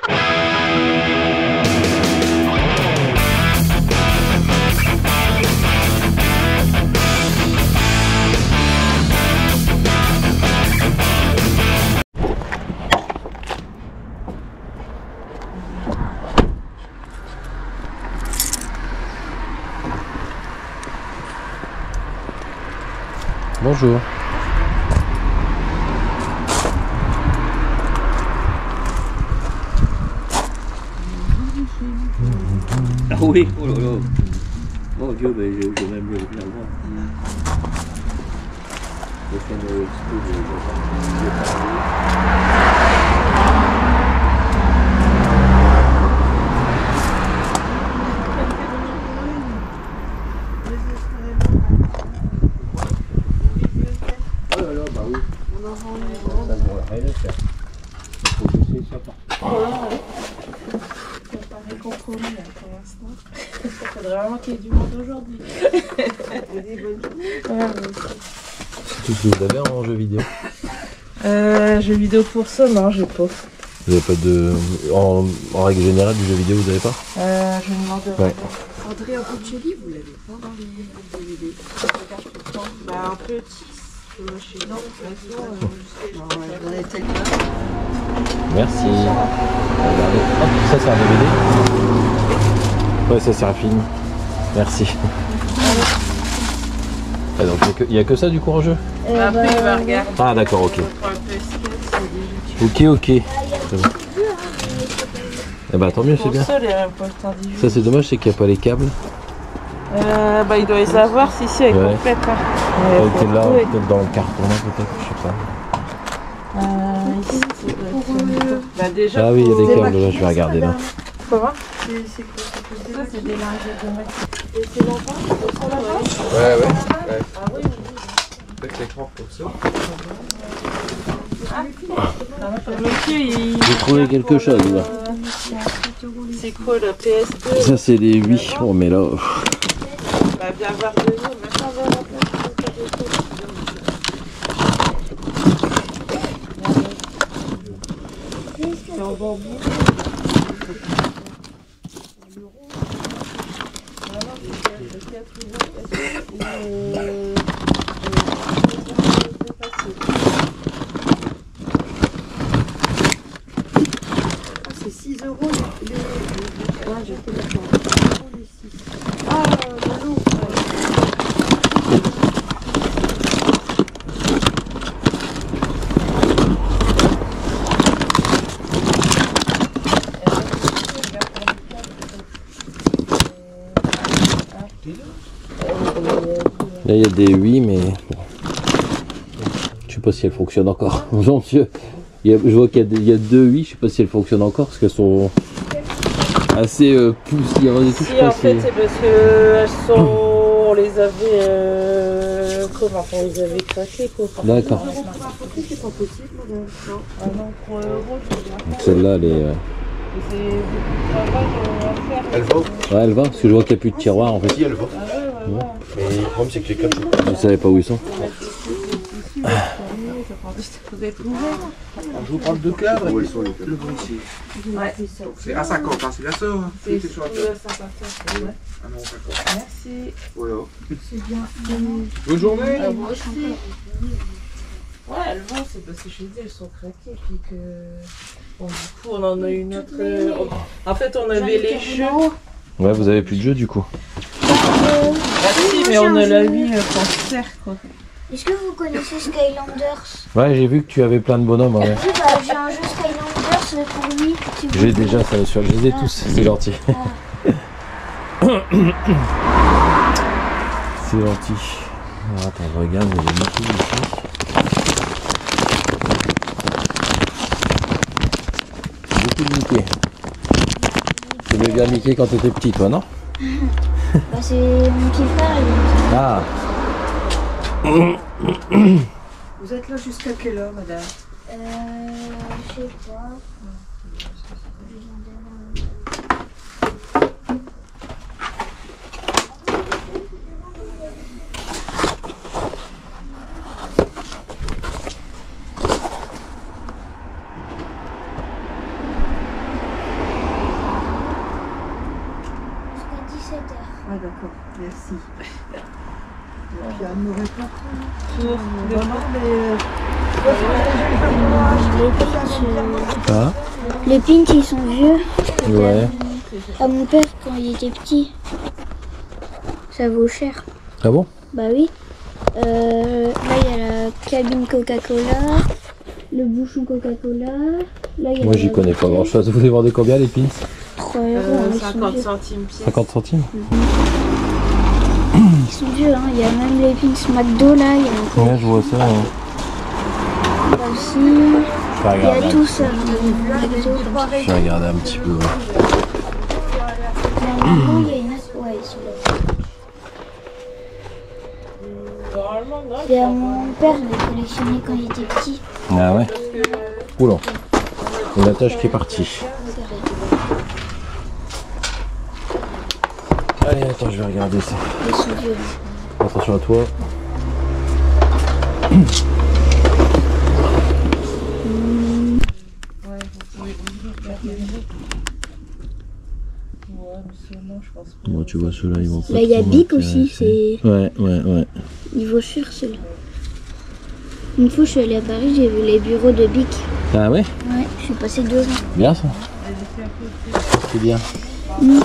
Bonjour. Ah oui, oh là là. Mon Dieu, mais j'ai même le bien voir. Je fais une expo de oh là là, bah oui. Ça devrait le faire. Il faut que c'est ça part. Ça paraît compromis pour l'instant. Il faudrait vraiment qu'il y ait du monde aujourd'hui. Tout ce que vous avez en jeu vidéo? Jeux vidéo pour ça, non, j'ai pas. Vous n'avez pas de... En règle générale, du jeu vidéo, vous n'avez pas? Je me demande. Ouais. Andrea Bocelli, vous l'avez pas dans les DVD? Je regarde tout le temps. Bah, un petit. Chez non, J'en ai tellement. Merci. Regardez. Hop, ça c'est un DVD. Ouais, ça c'est un film. Merci. Ah, donc il n'y a que ça du coup en jeu? Après, il va regarder. Ah d'accord, ok. Ok, ok. C'est bon. Eh bah tant mieux, c'est bien. Ça c'est dommage, c'est qu'il n'y a pas les câbles. Bah, il doit les avoir si c'est Ouais. complète. Hein. Peut-être là, peut-être dans le carton, peut-être, je sais pas. Ici, c'est bah, déjà. Ah oui, il y a des câbles là, je vais regarder là. Comment? C'est quoi? Ça, c'est des lingettes de mec. Et c'est l'enfant? Ouais. Ah oui, oui. Avec l'écran comme ça. Monsieur, il... J'ai trouvé quelque chose là. C'est quoi le PS2? Ça c'est les 8, oh mais là... Bah, viens voir de nous, maintenant, on va voir. C'est en bambou. C'est 6 € les... Ah, je fais d'accord. Les 6. Ah, non. Là il y a des 8 mais bon. Je sais pas si elles fonctionnent encore. Mon Dieu. Je vois qu'il y a 2 8, je sais pas si elles fonctionnent encore parce qu'elles sont assez poussiéreuses et tout. Si, en fait, c'est parce que elles sont... on les avait... comment on les avait craquées, quoi. D'accord. C'est pas possible, madame. Non. Ah non, pour euros, je veux bien. Celle-là elle est... C'est beaucoup de travail à faire. Elle va. Ouais, elle va parce que je vois qu'il n'y a plus de tiroir en fait. Si, elle va. Ah ouais, ouais, ouais. Mais le problème, c'est que les câbles. Je savais pas où ils sont. Vous êtes ouvert? Je vous parle de cadre. Où elles sont les câbles? Le bon ici. Ouais. C'est à 50, hein, c'est bien ça. Hein. C'est sur la sous table. 50. Ouais. Ah non, d'accord. Merci. Voilà. C'est bien. Bonne journée. Moi aussi. Ouais, elles vont, c'est parce que je dis, elles sont craquées. Puis que. Bon, du coup, on en a une autre. En fait, on avait les jeux. Ouais, vous avez plus de jeu du coup. Ah si, mais on a la 8 qu'on sert, quoi. Est-ce que vous connaissez Skylanders? Ouais, j'ai vu que tu avais plein de bonhommes. Ouais. Oui, bah, j'ai un jeu Skylanders pour lui. Si vous J'ai voulez. déjà ça sur. Je les ai tous, c'est gentil. C'est gentil. Alors, attends, je regarde, il y a des Mickey ici. Beaucoup de Mickey. Tu aimais bien Mickey quand t'étais petit, toi, non? Bah, c'est mon petit frère. Ah. Vous êtes là jusqu'à quelle heure, madame? Je sais pas. d'accord, merci. Et puis elle m'aurait pas pris. Pour Ah, Les pins, ils sont vieux. ouais. À mon père, quand il était petit, ça vaut cher. Ah bon? Bah oui. Là, il y a la cabine Coca-Cola, le bouchon Coca-Cola. Là, il y a Moi, la j'y connais pas bouteille. grand chose. Vous les vendez combien les pins? 3 euros. Ils sont 50 vieux. centimes pièce. 50 centimes? Ils sont vieux, hein. Il y a même les pins McDo là. Il y a Ouais, je vois ça. Hein. là aussi. Je vais Il y a regarder, tout ça. McDo, comme ça. je vais regarder un petit peu. Ouais. Normalement, il y a une autre. Ouais, ils sont là. Normalement, non. Et à mon père, je l'ai collectionné quand il était petit. Ah ouais? Oula. Une attache qui est partie. Allez, attends, je vais regarder ça. Ils sont vieux. Attention à toi. Bon, tu vois, ceux-là, ils vont pas. Là, il y a trop Bic aussi. m'intéresser. C'est Ouais. niveau cher, celui-là. Une fois, je suis allée à Paris, j'ai vu les bureaux de Bic. Ah ouais? Ouais, je suis passée 2 ans. Bien ça. C'est bien. Mm.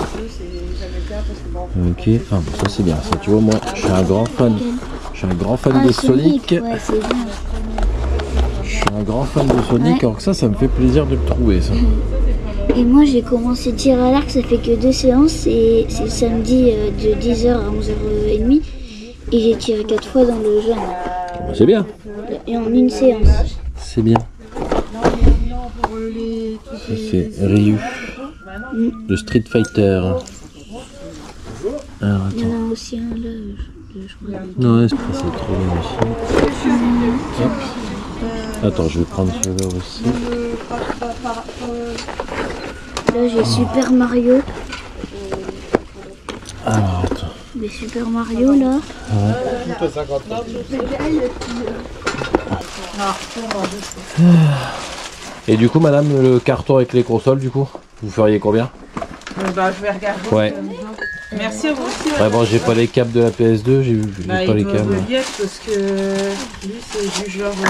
Ok, ah bon, ça c'est bien. Ça, tu vois, moi, je suis un grand fan. Je suis un grand fan Ah, de Sonic. Ouais, c'est bien. Je suis un grand fan de Sonic, Ouais. alors que ça me fait plaisir de le trouver, ça. Et moi, j'ai commencé tir à l'arc, ça fait que 2 séances. Et c'est samedi de 10h à 11h30. Et j'ai tiré 4 fois dans le jaune. C'est bien. Et en une séance. C'est bien. Ça c'est Ryu. De Street Fighter. Alors Il y attends. en a aussi un là, je crois. Non, c'est trop bien aussi. Hop. Attends, je vais prendre celui-là aussi. Là, j'ai Super Mario. Alors attends. Mais Super Mario là. Et du coup, madame, le carton avec les consoles, du coup, vous feriez combien? Bah, je vais regarder. Ouais. Merci à vous aussi. Ouais, bon, j'ai pas les câbles de la PS2, j'ai Bah, pas les il doit câbles. me liette parce que lui, c'est du genre.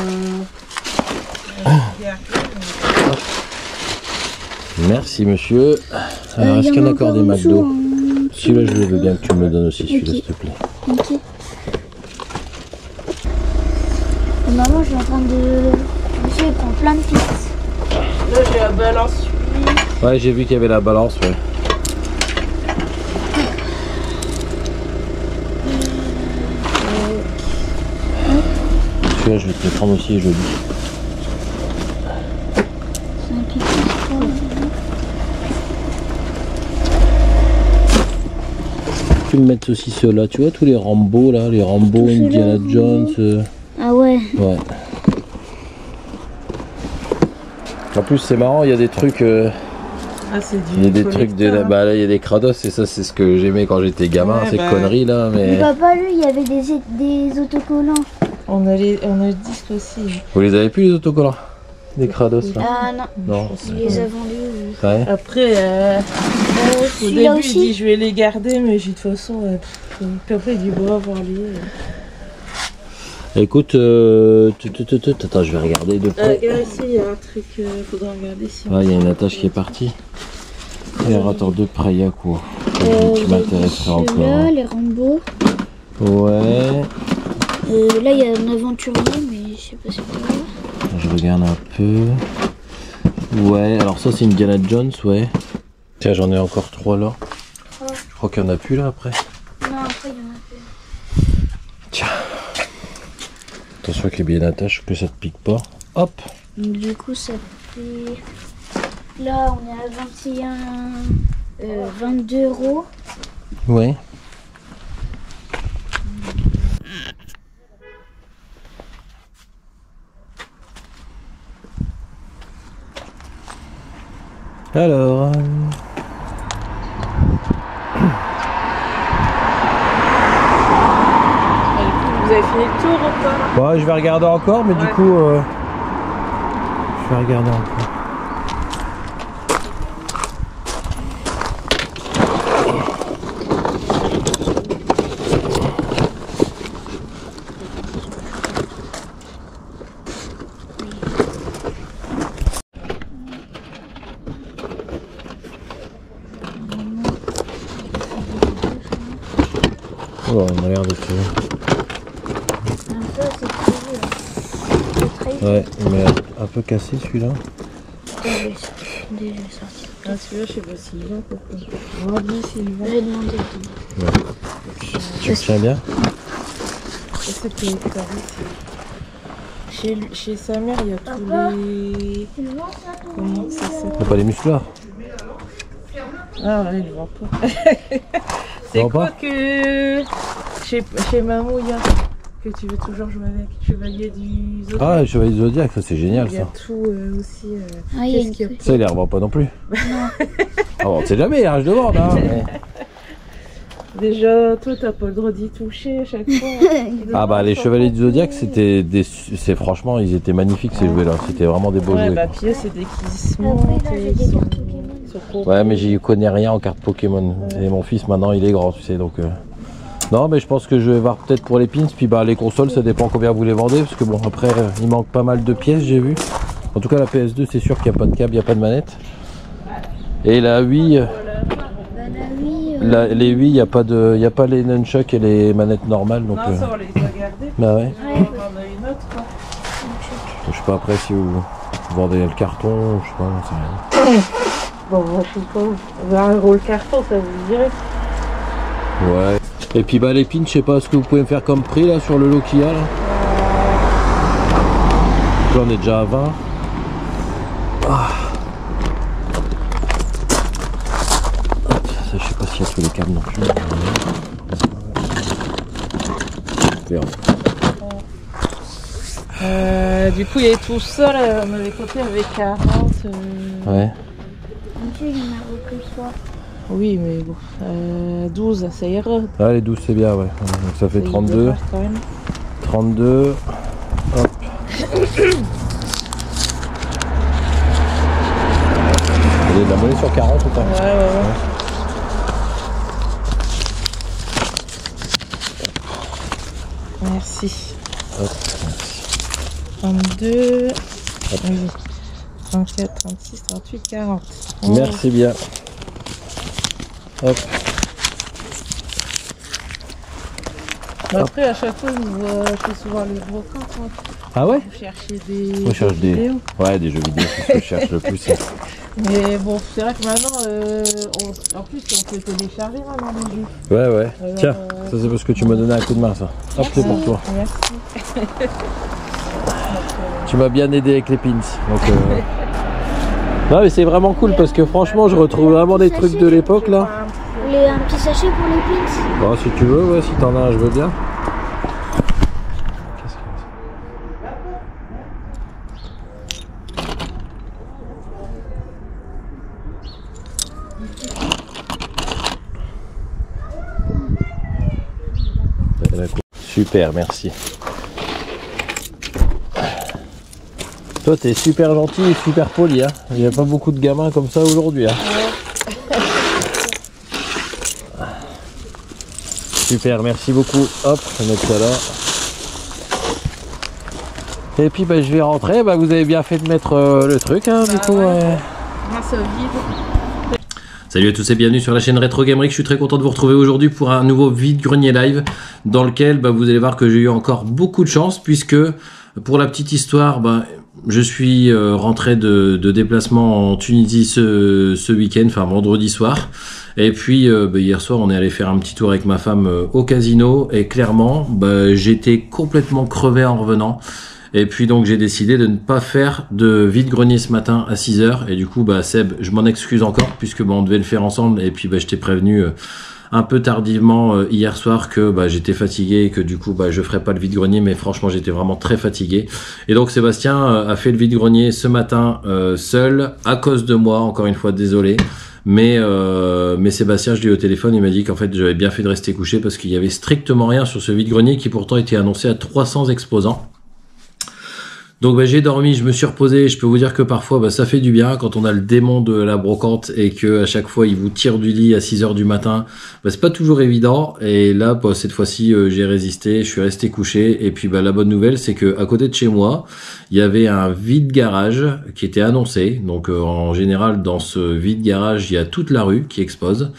Merci, monsieur. Alors, est-ce Il y qu'il y en a en encore des en McDo? dessous, Celui-là, je veux bien que tu me le donnes aussi, celui-là, Ok. s'il te plaît. Ok. Et maman, je suis en train de. Monsieur, il prend plein de pistes. Là, j'ai la balance suivi. Ouais, j'ai vu qu'il y avait la balance, ouais. Celui-là, je vais te le prendre aussi, joli. C'est un piquet, je crois. Tu peux me mettre aussi ceux-là, tu vois, tous les Rambo, là, les Rambo, Tous ceux-là, Indiana Rambo. Jones. Ah ouais. Ouais. En plus, c'est marrant, il y a des trucs. Ah, c'est du. Il y a des trucs collector, hein. bah là il y a des Kratos et ça c'est ce que j'aimais quand j'étais gamin, Ouais, ces bah. conneries là Mais mais. papa, lui, il y avait des autocollants. On a le disque aussi. Vous les avez plus les autocollants? Des Kratos là? Ah non, Non. il les a vendus. Ouais. Après, au Celui-là début, il dit aussi. je vais les garder, mais j'ai dit de toute façon, puis après, il dit bon, avoir lui. Écoute, attends, je vais regarder de près. Regarde ici, il y a un truc, faudra regarder ici. Ouais, il y a une attache qui est partie. Et alors, attends, de près, il y a quoi qui m'intéresserait Là, encore? les Rambo. Ouais, Là, il y a un aventurier, mais je sais pas c'est quoi. je regarde un peu. Ouais, alors ça c'est Indiana Jones, ouais. Tiens, j'en ai encore 3 là. Je crois qu'il y en a plus là après. Non, après, il y en a plus. Tiens. Attention qu'il y ait bien une attache, que ça te pique pas. Hop. Donc, du coup, ça fait. Là, on est à 22 euros. Ouais. Alors. Vous avez fini le tour ou pas? Ouais, je vais regarder encore, mais du coup. Je vais regarder encore. Oh, on a l'air d'être... Ça, c'est très vieux. Ouais, mais un peu cassé celui-là. Déjà sorti. Ah, celui-là, je sais pas s'il va. On va bien s'il va. J'ai demandé. Tu le tiens bien? C'est que chez sa mère, il y a tous les... Comment ça s'appelle? T'as pas les musclards? Ah ouais, il ne vend pas. C'est Vend quoi pas que chez Mamouya que tu veux toujours jouer avec? Chevalier du Zodiac. Ah, le chevalier du Zodiac, ça c'est génial Il y a ça. tout aussi. Ah, il y a Qu'est-ce une qu'il y a? truc. Ça, il les revend pas non plus. Ah bon, on sait jamais, hein, je demande. Hein, mais... Déjà, toi, t'as pas le droit d'y toucher à chaque fois. Ah bah les chevaliers du Zodiac, c'était des... c'est franchement, ils étaient magnifiques ces jouets là. C'était vraiment des beaux Ouais, jouets. bah quoi. puis eux, c'est des qui se montent. Après, là, j'ai des cartes Pokémon. Ouais, mais j'y connais rien en cartes Pokémon. Et mon fils maintenant, il est grand, tu sais, donc... Non, mais je pense que je vais voir peut-être pour les pins, puis bah les consoles, ça dépend combien vous les vendez, parce que bon, après, il manque pas mal de pièces, j'ai vu. En tout cas, la PS2, c'est sûr qu'il n'y a pas de câble, il n'y a pas de manette. Et la Wii, les Wii, il n'y a pas les nunchucks et les manettes normales, donc... Non, ça, on les a gardés. Bah ouais. On en a une autre, quoi. Je sais pas après si vous vendez le carton, je sais pas, on sait rien. Bon, moi, je sais pas. Un rôle carton, ça vous dirait. Ouais. Et puis bah les pins, je sais pas ce que vous pouvez me faire comme prix là sur le lot qu'il y a là. Là on est déjà à 20. Ah. Ça je sais pas s'il y a tous les câbles non plus. Merde. Du coup, il y avait tout ça, là, on avait compté avec 40. Ouais. Monsieur, il en a repris le soir. Oui, mais bon, 12, ça ira. Ah les 12 c'est bien ouais. Donc ça fait Ça y 32. va quand même. 32. Hop. Il y a de la monnaie sur 40 ou pas? Ouais. Merci. Hop. 32. Oui. 34, 36, 38, 40. Merci bien. Hop. Après, à chaque fois, je fais souvent les brocantes. Moi. Ah ouais? Vous cherchez des, Moi je cherche des... vidéos. Ouais, des jeux vidéo, c'est ce que je cherche le plus. Mais bon, c'est vrai que maintenant, en plus, on peut télécharger maintenant les jeux. Ouais, ouais. Tiens, ça c'est parce que tu m'as donné un coup de main ça. Hop, c'est pour toi. Merci. Tu m'as bien aidé avec les pins. Donc, non mais c'est vraiment cool parce que franchement je retrouve vraiment des trucs de l'époque là. Un petit sachet pour les pins. Bon, si tu veux, ouais, si t'en as un, je veux bien. Super, merci. Toi, t'es super gentil et super poli. Hein. Il n'y a pas beaucoup de gamins comme ça aujourd'hui. Hein. Super, merci beaucoup. Hop, je vais mettre ça là. Et puis bah, je vais rentrer. Bah, vous avez bien fait de mettre le truc. Hein, du coup, Grâce au vide. Salut à tous et bienvenue sur la chaîne Retro Gamerik. Je suis très content de vous retrouver aujourd'hui pour un nouveau vide-grenier live dans lequel vous allez voir que j'ai eu encore beaucoup de chance puisque pour la petite histoire, je suis rentré de déplacement en Tunisie ce week-end, enfin vendredi soir. Et puis hier soir on est allé faire un petit tour avec ma femme au casino et clairement j'étais complètement crevé en revenant. Et puis donc j'ai décidé de ne pas faire de vide-grenier ce matin à 6 h. Et du coup Seb, je m'en excuse encore puisque on devait le faire ensemble. Et puis je t'ai prévenu un peu tardivement hier soir que j'étais fatigué et que du coup je ferais pas le vide-grenier. Mais franchement j'étais vraiment très fatigué. Et donc Sébastien a fait le vide-grenier ce matin seul à cause de moi. Encore une fois désolé. Mais Sébastien, je l'ai eu au téléphone, il m'a dit qu'en fait j'avais bien fait de rester couché parce qu'il y avait strictement rien sur ce vide-grenier qui pourtant était annoncé à 300 exposants. Donc j'ai dormi, je me suis reposé, je peux vous dire que parfois ça fait du bien quand on a le démon de la brocante et que à chaque fois il vous tire du lit à 6 h du matin, c'est pas toujours évident et là cette fois-ci j'ai résisté, je suis resté couché et puis la bonne nouvelle c'est que à côté de chez moi, il y avait un vide-garage qui était annoncé. Donc en général dans ce vide-garage, il y a toute la rue qui expose.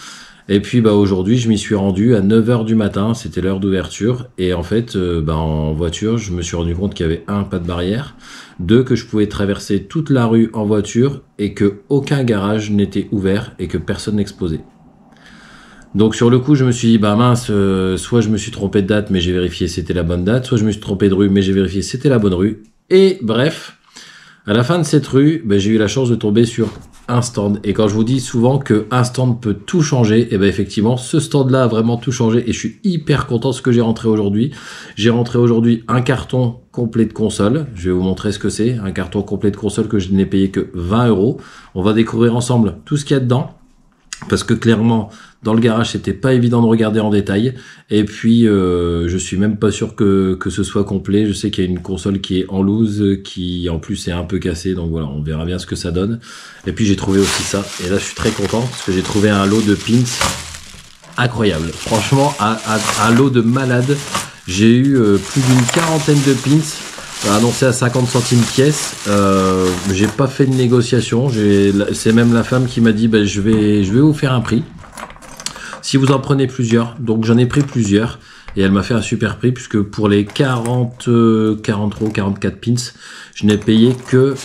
Et puis bah, aujourd'hui, je m'y suis rendu à 9 h du matin, c'était l'heure d'ouverture. Et en fait, en voiture, je me suis rendu compte qu'il y avait 1, pas de barrière, 2, que je pouvais traverser toute la rue en voiture et que aucun garage n'était ouvert et que personne n'exposait. Donc sur le coup, je me suis dit, bah mince, soit je me suis trompé de date, mais j'ai vérifié c'était la bonne date, soit je me suis trompé de rue, mais j'ai vérifié c'était la bonne rue. Et bref, à la fin de cette rue, bah, j'ai eu la chance de tomber sur un stand. Et quand je vous dis souvent qu'un stand peut tout changer, et ben effectivement, ce stand-là a vraiment tout changé. Et je suis hyper content de ce que j'ai rentré aujourd'hui. J'ai rentré aujourd'hui un carton complet de console. Je vais vous montrer ce que c'est. Un carton complet de console que je n'ai payé que 20 €. On va découvrir ensemble tout ce qu'il y a dedans. Parce que clairement, dans le garage, c'était pas évident de regarder en détail. Et puis, je suis même pas sûr que ce soit complet. Je sais qu'il y a une console qui est en loose, qui en plus est un peu cassée. Donc voilà, on verra bien ce que ça donne. Et puis j'ai trouvé aussi ça. Et là, je suis très content parce que j'ai trouvé un lot de pins incroyable. Franchement, un lot de malade. J'ai eu plus d'une quarantaine de pins. Annoncé à 50 centimes pièce. J'ai pas fait de négociation. C'est même la femme qui m'a dit bah, je vais vous faire un prix si vous en prenez plusieurs. Donc j'en ai pris plusieurs et elle m'a fait un super prix puisque pour les 44 pins, je n'ai payé que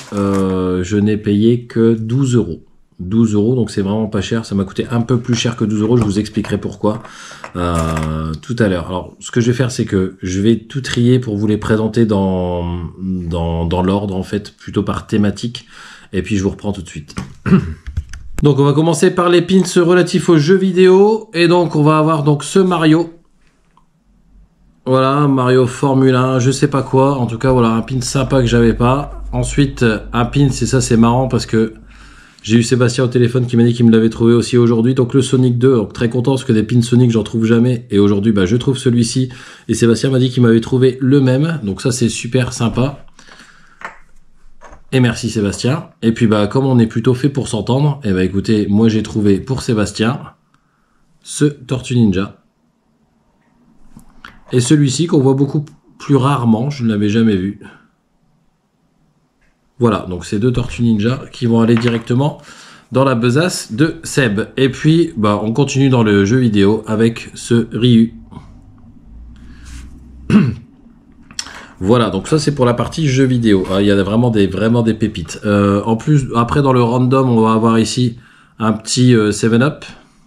12 €. 12 €, donc c'est vraiment pas cher. Ça m'a coûté un peu plus cher que 12 €. Je vous expliquerai pourquoi tout à l'heure. Alors, ce que je vais faire, c'est que je vais tout trier pour vous les présenter dans l'ordre, en fait, plutôt par thématique. Et puis, je vous reprends tout de suite. Donc, on va commencer par les pins relatifs aux jeux vidéo. Et donc, on va avoir donc ce Mario. Voilà, Mario Formule 1, je sais pas quoi. En tout cas, voilà, un pin sympa que j'avais pas. Ensuite, un pin, et ça, c'est marrant parce que j'ai eu Sébastien au téléphone qui m'a dit qu'il me l'avait trouvé aussi aujourd'hui. Donc le Sonic 2, donc très content parce que des pins Sonic j'en trouve jamais. Et aujourd'hui bah, je trouve celui-ci. Et Sébastien m'a dit qu'il m'avait trouvé le même. Donc ça c'est super sympa. Et merci Sébastien. Et puis bah comme on est plutôt fait pour s'entendre, et bah écoutez, moi j'ai trouvé pour Sébastien ce Tortue Ninja. Et celui-ci qu'on voit beaucoup plus rarement, je ne l'avais jamais vu. Voilà, donc ces deux Tortues Ninja qui vont aller directement dans la besace de Seb. Et puis, bah, on continue dans le jeu vidéo avec ce Ryu. Voilà, donc ça c'est pour la partie jeu vidéo. Il y a vraiment des pépites. En plus, après dans le random, on va avoir ici un petit 7-Up.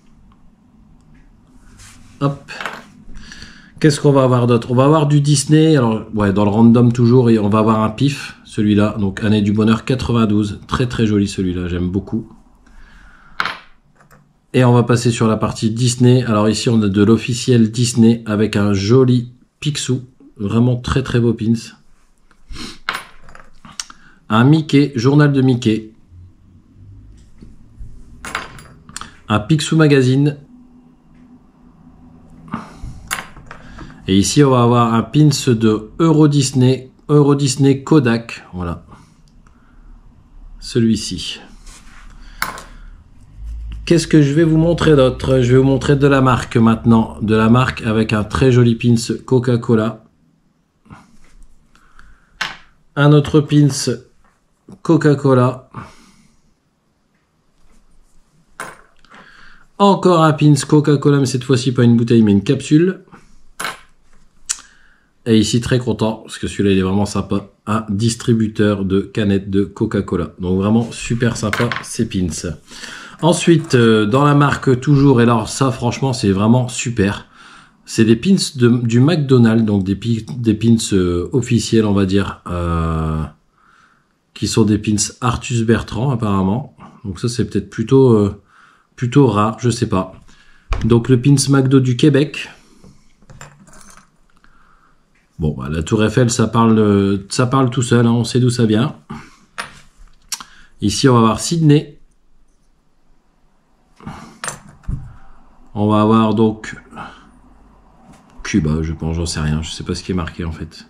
Hop. Qu'est-ce qu'on va avoir d'autre? On va avoir du Disney. Alors, ouais, dans le random toujours, et on va avoir un pif. Celui-là, donc Année du Bonheur 92. Très très joli celui-là, j'aime beaucoup. Et on va passer sur la partie Disney. Alors ici, on a de l'officiel Disney avec un joli Picsou. Vraiment très très beau pins. Un Mickey, journal de Mickey. Un Picsou Magazine. Et ici, on va avoir un pins de Euro Disney Kodak. Voilà. Celui-ci. Qu'est-ce que je vais vous montrer d'autre? Je vais vous montrer de la marque maintenant. De la marque avec un très joli pins Coca-Cola. Un autre pins Coca-Cola. Encore un pins Coca-Cola, mais cette fois-ci pas une bouteille, mais une capsule. Et ici, très content, parce que celui-là, il est vraiment sympa, un distributeur de canettes de Coca-Cola. Donc vraiment super sympa, ces pins. Ensuite, dans la marque toujours, et alors ça, franchement, c'est vraiment super. C'est des pins du McDonald's, donc des pins officiels, on va dire, qui sont des pins Arthus Bertrand, apparemment. Donc ça, c'est peut-être plutôt rare, je sais pas. Donc le pins McDo du Québec. Bon, bah, la Tour Eiffel, ça parle tout seul, hein, on sait d'où ça vient. Ici, on va avoir Sydney. On va avoir donc Cuba, je pense, j'en sais rien, je sais pas ce qui est marqué en fait.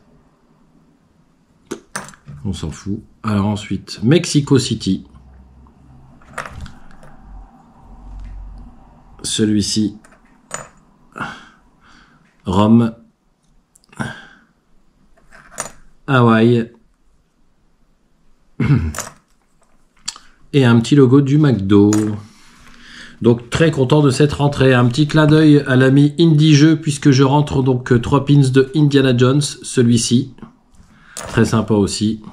On s'en fout. Alors ensuite, Mexico City. Celui-ci. Rome. Hawaï. Et un petit logo du McDo. Donc très content de cette rentrée. Un petit clin d'œil à l'ami Indie Jeu puisque je rentre donc 3 pins de Indiana Jones. Celui-ci, très sympa aussi.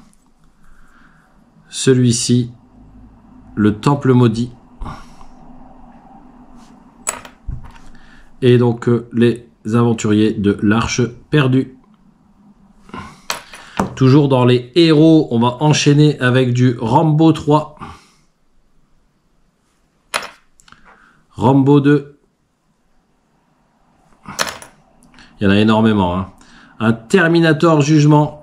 Celui-ci, le Temple Maudit. Et donc les aventuriers de l'Arche Perdue. Toujours dans les héros, on va enchaîner avec du Rambo 3. Rambo 2. Il y en a énormément. Hein. Un Terminator Jugement.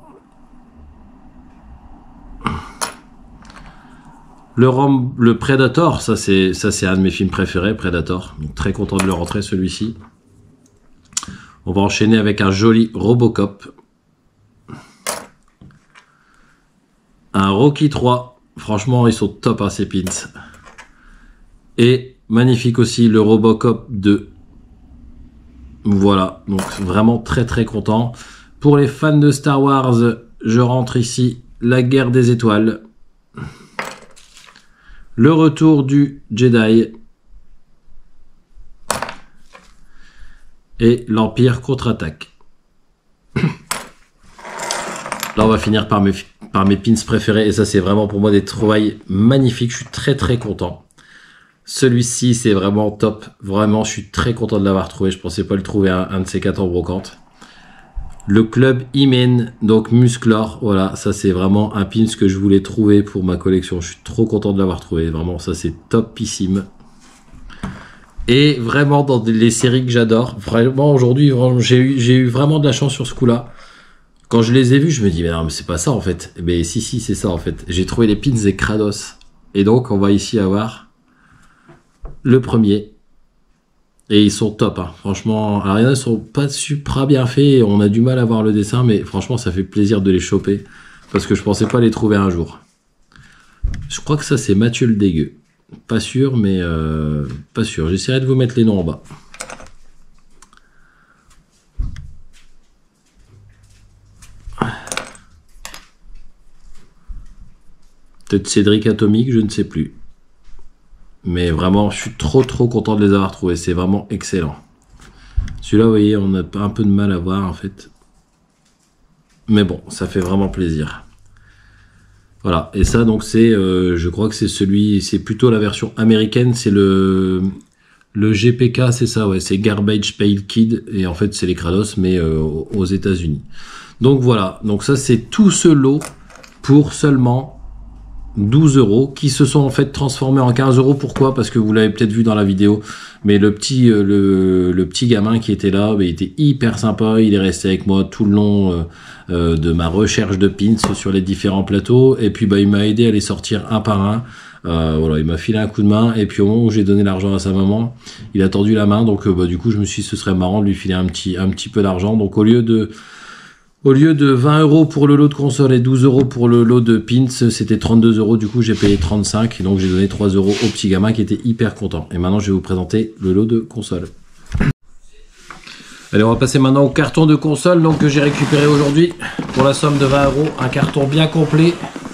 Le Predator, ça c'est un de mes films préférés, Predator. Donc, très content de le rentrer celui-ci. On va enchaîner avec un joli Robocop. Un Rocky 3. Franchement, ils sont top hein, ces pins. Et magnifique aussi le Robocop 2. Voilà, donc vraiment très très content. Pour les fans de Star Wars, je rentre ici la Guerre des Étoiles. Le retour du Jedi. Et l'Empire contre-attaque. Là, on va finir par mes pins préférés. Et ça, c'est vraiment pour moi des trouvailles magnifiques. Je suis très très content. Celui-ci, c'est vraiment top. Vraiment, je suis très content de l'avoir trouvé. Je pensais pas le trouver un de ces 4 en brocante. Le Club Hymen, donc Musclor. Voilà, ça c'est vraiment un pins que je voulais trouver pour ma collection. Je suis trop content de l'avoir trouvé. Vraiment, ça c'est topissime. Et vraiment dans les séries que j'adore. Vraiment, aujourd'hui, j'ai eu vraiment de la chance sur ce coup-là. Quand je les ai vus, je me dis, mais non, mais c'est pas ça en fait. Mais si, c'est ça en fait. J'ai trouvé les pins des Kratos. Et donc, on va ici avoir le premier. Et ils sont top, hein. Franchement. Alors, il y en a qui sont pas super bien faits. On a du mal à voir le dessin, mais franchement, ça fait plaisir de les choper. Parce que je pensais pas les trouver un jour. Je crois que ça, c'est Mathieu le Dégueu. Pas sûr, mais pas sûr. J'essaierai de vous mettre les noms en bas. Peut-être Cédric Atomique, je ne sais plus. Mais vraiment, je suis trop content de les avoir trouvés. C'est vraiment excellent. Celui-là, vous voyez, on a un peu de mal à voir en fait. Mais bon, ça fait vraiment plaisir. Voilà. Et ça, donc, c'est, je crois que c'est c'est plutôt la version américaine. C'est le GPK, c'est ça, ouais. C'est Garbage Pail Kid. Et en fait, c'est les Kratos, mais aux États-Unis. Donc voilà. Donc ça, c'est tout ce lot pour seulement 12 € qui se sont en fait transformés en 15 €. Pourquoi? Parce que vous l'avez peut-être vu dans la vidéo, mais le petit gamin qui était là, il était hyper sympa. Il est resté avec moi tout le long de ma recherche de pins sur les différents plateaux. Et puis il m'a aidé à les sortir un par un. Voilà, il m'a filé un coup de main. Et puis au moment où j'ai donné l'argent à sa maman, il a tendu la main. Donc du coup, je me suis dit ce serait marrant de lui filer un petit peu d'argent. Donc au lieu de 20 € pour le lot de console et 12 € pour le lot de pins, c'était 32 €. Du coup, j'ai payé 35 et donc j'ai donné 3 € au petit gamin qui était hyper content. Et maintenant, je vais vous présenter le lot de console. Allez, on va passer maintenant au carton de console donc, que j'ai récupéré aujourd'hui pour la somme de 20 €. Un carton bien complet,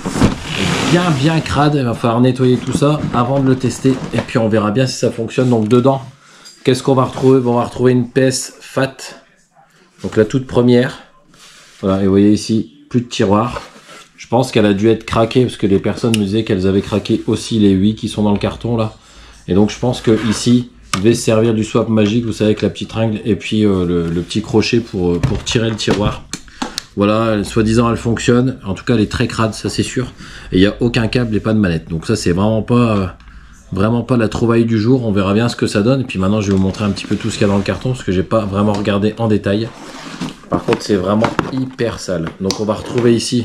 bien crade. Il va falloir nettoyer tout ça avant de le tester. Et puis, on verra bien si ça fonctionne. Donc, dedans, qu'est-ce qu'on va retrouver? On va retrouver une PS Fat. Donc, la toute première. Voilà, et vous voyez ici, plus de tiroir. Je pense qu'elle a dû être craquée parce que les personnes me disaient qu'elles avaient craqué aussi les 8 qui sont dans le carton là. Et donc je pense que ici, il devait se servir du swap magique, vous savez, avec la petite règle et puis le petit crochet pour tirer le tiroir. Voilà, soi-disant elle fonctionne. En tout cas, elle est très crade, ça c'est sûr. Et il n'y a aucun câble et pas de manette. Donc ça, c'est vraiment pas la trouvaille du jour. On verra bien ce que ça donne. Et puis maintenant, je vais vous montrer un petit peu tout ce qu'il y a dans le carton parce que j'ai pas vraiment regardé en détail. Par contre, c'est vraiment hyper sale. Donc, on va retrouver ici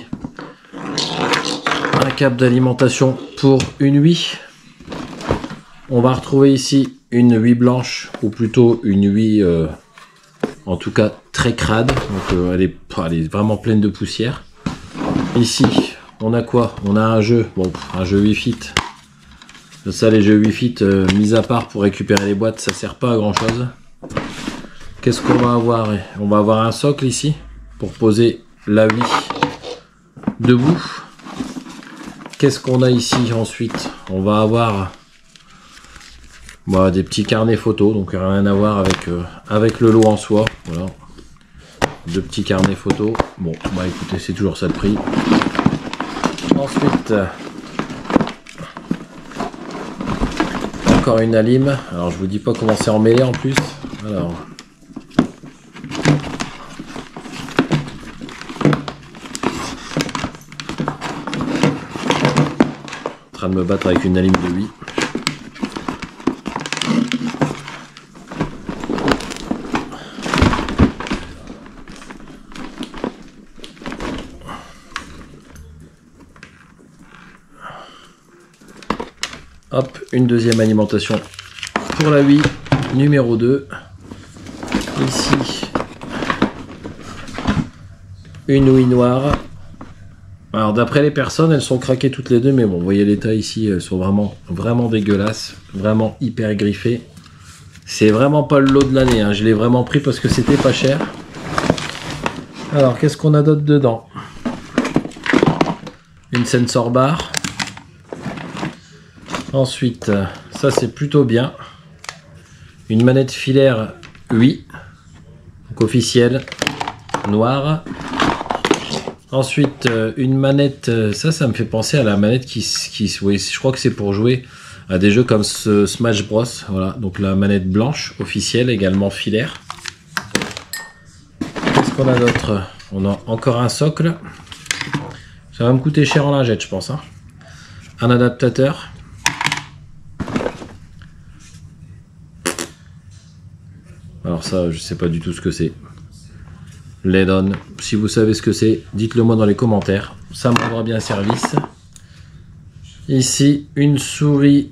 un câble d'alimentation pour une Wii. On va retrouver ici une Wii blanche, ou plutôt une Wii, en tout cas, très crade. Donc, elle est vraiment pleine de poussière. Ici, on a quoi? On a un jeu, bon, un jeu Wii Fit. Ça, les jeux Wii Fit, mis à part pour récupérer les boîtes, ça sert pas à grand chose. Qu'est-ce qu'on va avoir? On va avoir un socle ici pour poser la Wii debout. Qu'est-ce qu'on a ici ensuite? On va avoir Bah, des petits carnets photos, donc rien à voir avec le lot en soi. Voilà. 2 petits carnets photos. Bon, bah écoutez, c'est toujours ça le prix. Ensuite, encore une Alim. Alors je vous dis pas comment c'est emmêlé en plus. Alors. En train de me battre avec une Alim de 8. Hop, une deuxième alimentation pour la Wii, numéro 2. Ici, une Wii noire. Alors d'après les personnes, elles sont craquées toutes les deux, mais bon, vous voyez l'état ici, elles sont vraiment dégueulasses, vraiment hyper griffées. C'est vraiment pas le lot de l'année, hein. Je l'ai vraiment pris parce que c'était pas cher. Alors, qu'est-ce qu'on a d'autre dedans? Une sensor bar. Ensuite, ça c'est plutôt bien. Une manette filaire Wii, donc officielle, noire. Ensuite, une manette, ça me fait penser à la manette oui, je crois que c'est pour jouer à des jeux comme Smash Bros. Voilà, donc la manette blanche, officielle, également filaire. Qu'est-ce qu'on a d'autre? On a encore un socle. Ça va me coûter cher en lingette, je pense. Hein. Un adaptateur. Alors ça, je sais pas du tout ce que c'est. LED-on. Si vous savez ce que c'est, dites-le moi dans les commentaires. Ça me rendra bien service. Ici, une souris.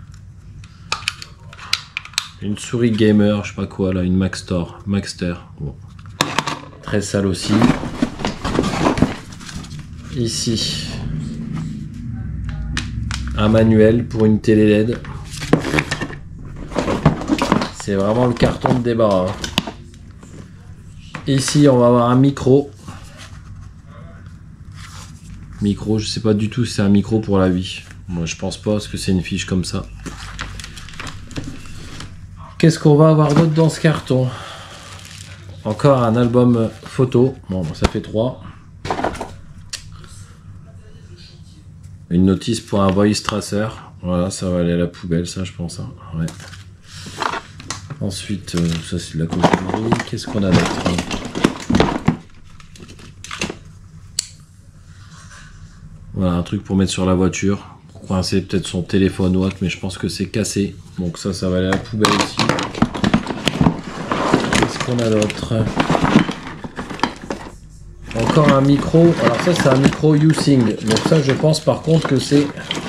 Une souris gamer, je sais pas quoi là, une Maxter. Bon. Très sale aussi. Ici, un manuel pour une télé LED. C'est vraiment le carton de débarras. Ici, on va avoir un micro. Micro, je sais pas du tout si c'est un micro pour la Wii. Moi, je pense pas, parce que c'est une fiche comme ça. Qu'est-ce qu'on va avoir d'autre dans ce carton? Encore un album photo. Bon, ça fait 3. Une notice pour un voice tracer. Voilà, ça va aller à la poubelle, ça, je pense. Hein. Ouais. Ensuite, ça c'est de la coquillerie. Qu'est-ce qu'on a d'autre? Voilà, un truc pour mettre sur la voiture. Pour coincer peut-être son téléphone ou autre, mais je pense que c'est cassé. Donc ça va aller à la poubelle aussi. Qu'est-ce qu'on a d'autre? Encore un micro. Alors ça c'est un micro U-Sing. Donc ça je pense par contre que c'est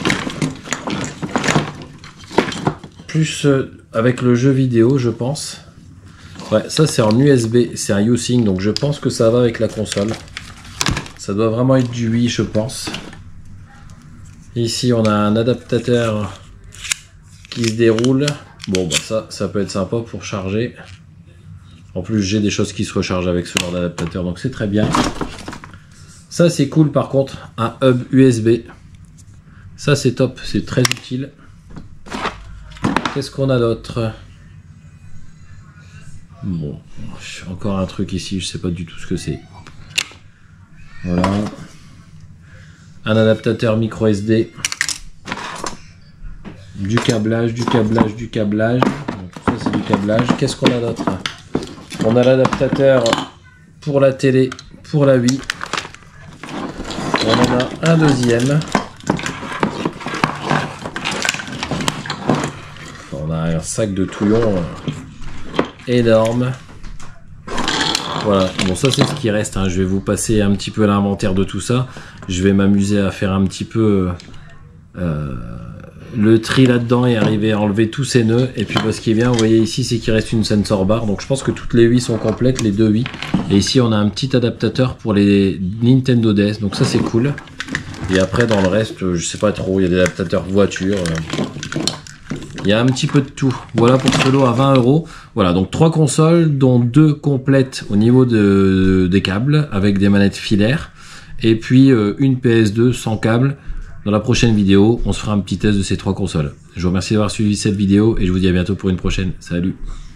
plus avec le jeu vidéo, je pense. Ouais, ça c'est en USB, c'est un U-Sing, donc je pense que ça va avec la console. Ça doit vraiment être du Wii, je pense. Ici on a un adaptateur qui se déroule. Bon bah ça peut être sympa pour charger. En plus j'ai des choses qui se rechargent avec ce genre d'adaptateur, donc c'est très bien. Ça c'est cool par contre, un hub USB. Ça c'est top, c'est très utile. Qu'est-ce qu'on a d'autre? Bon, encore un truc ici, je sais pas du tout ce que c'est. Voilà. Un adaptateur micro SD. Du câblage. Donc ça c'est du câblage. Qu'est-ce qu'on a d'autre? On a l'adaptateur pour la télé, pour la Wii. On en a un deuxième. On a un sac de touillon énorme. Voilà, bon ça c'est ce qui reste, hein. Je vais vous passer un petit peu l'inventaire de tout ça. Je vais m'amuser à faire un petit peu le tri là-dedans et arriver à enlever tous ces nœuds. Et puis ce qui est bien, vous voyez ici, c'est qu'il reste une sensor bar. Donc je pense que toutes les Wii sont complètes, les 2 Wii. Et ici on a un petit adaptateur pour les Nintendo DS, donc ça c'est cool. Et après dans le reste, je sais pas trop, il y a des adaptateurs voiture. Il y a un petit peu de tout. Voilà pour ce lot à 20 €. Voilà, donc 3 consoles, dont 2 complètes au niveau des câbles, avec des manettes filaires. Et puis une PS2 sans câble. Dans la prochaine vidéo, on se fera un petit test de ces 3 consoles. Je vous remercie d'avoir suivi cette vidéo et je vous dis à bientôt pour une prochaine. Salut!